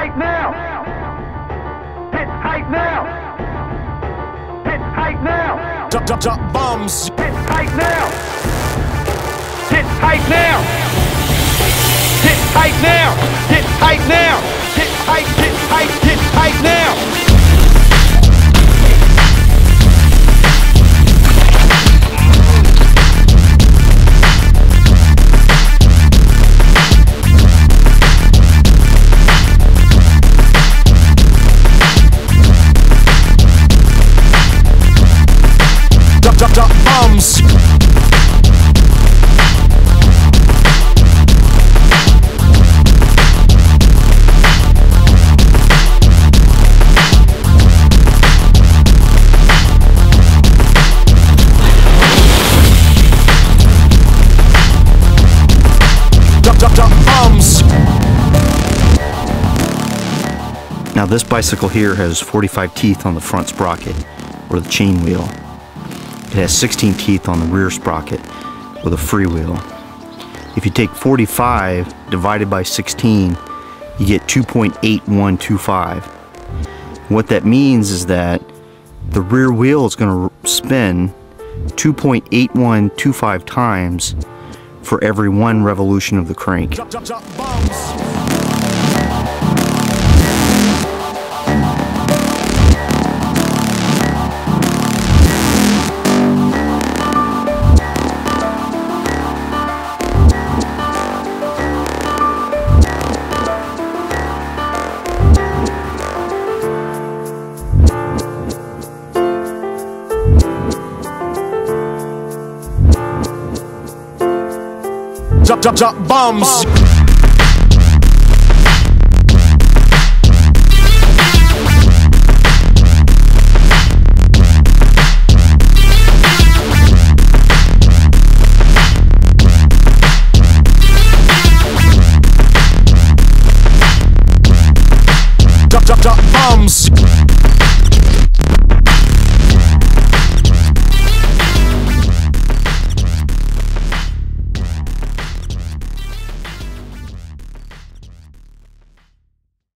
tight now. Hit tight now. Hit tight now. Drop bombs. Hit tight now. Hit tight now. Hit tight now. Hit tight now. Hit tight, hit tight, hit tight now. Drop bombs. Drop bombs. Now this bicycle here has 45 teeth on the front sprocket, or the chain wheel. It has 16 teeth on the rear sprocket with a freewheel. If you take 45 divided by 16, you get 2.8125. What that means is that the rear wheel is going to spin 2.8125 times for every one revolution of the crank. Drop bombs. Drop bombs. Drop bombs.